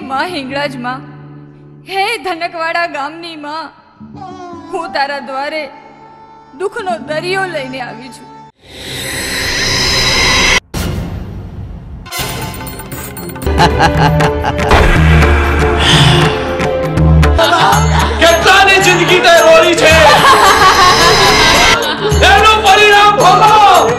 માં હિંગળાજ માં, હે ધનકવાડા ગામની માં, હું તારા દ્વારે દુઃખનો દરિયો લઈને આવી છું. કેટલાની જિંદગી તે રોળી છે, એનું પરિણામ ભોગવો.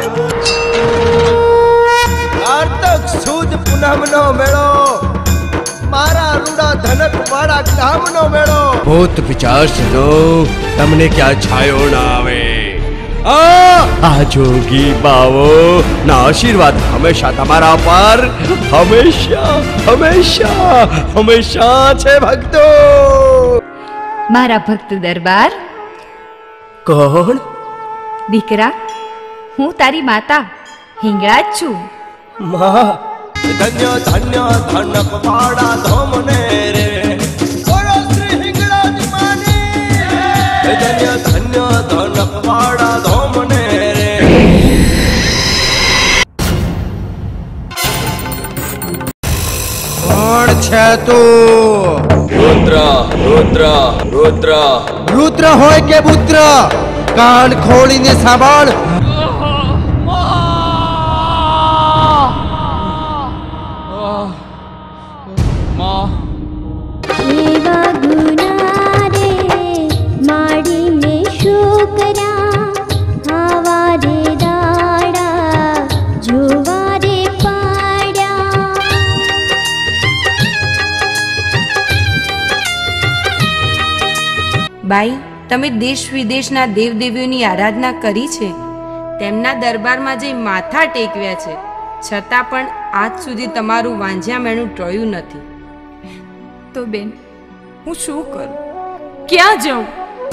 કાર્તક સુદ પૂનમનો મેળો, મારા રૂડા ધનકવાડા ગામનો મેળો. ભૂત પિચાચનો તમને ક્યાં છાયો ના આવે. આ જોગી બાવો ના આશીર્વાદ હંમેશા તમારા પર, હંમેશા હંમેશા હંમેશા છે ભક્તો. મારા ભક્ત દરબાર. કોણ? દીકરા, હું તારી માતા હિંગળાજ છું. માં, ધન્ય ધન્ય ધનકવાડા ધામને રે, બોલો શ્રી હિંગળાજ માની. ધન્ય ધન્ય ધનકવાડા ધામને રે. કોણ છે તું? રુદ્ર રુદ્ર રુદ્ર. રુદ્ર હોય કે પુત્ર, કાન ખોલીને સાંભળ. એવા ગુના રે માડીને શું કર્યા, આવા રે દાડા જોવા રે પાડ્યા. બાઈ, તમે દેશ વિદેશના દેવદેવીઓની આરાધના કરી છે, તેમના દરબારમાં જઈ માથા ટેકવ્યા છે, છતાં પણ આજ સુધી તમારું વાંઝ્યા મેણું ટળ્યું નથી. તો બેન, હું શું કરું, ક્યાં જાઉં?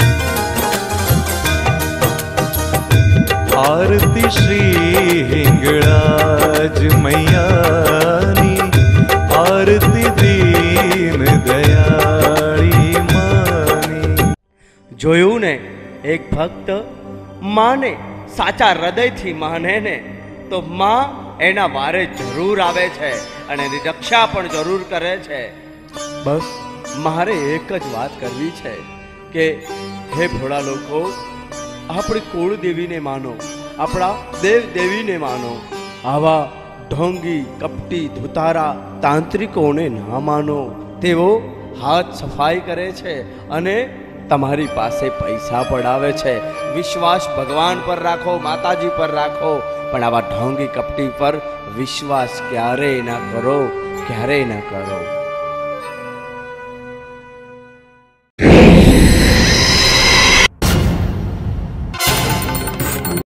आरती श्री हिंगळाज मैयानी, आरती दीन दयाળી માની. જોયું ને, એક ભક્ત માને સાચા હૃદયથી માને ને તો માં એના વારે જરૂર આવે છે અને એની રક્ષા પણ જરૂર કરે છે. બસ મારે એક જ વાત કરવી છે કે હે ભોળા લોકો, આપણી કુળદેવીને માનો, આપણા દેવ દેવીને માનો. આવા ઢોંગી કપટી ધુતારા તાંત્રિકોને ના માનો. તેઓ હાથ સફાઈ કરે છે અને તમારી પાસે પૈસા પડાવે છે. વિશ્વાસ ભગવાન પર રાખો, માતાજી પર રાખો, પણ આવા ઢોંગી કપટી પર વિશ્વાસ ક્યારેય ના કરો, ક્યારેય ના કરો.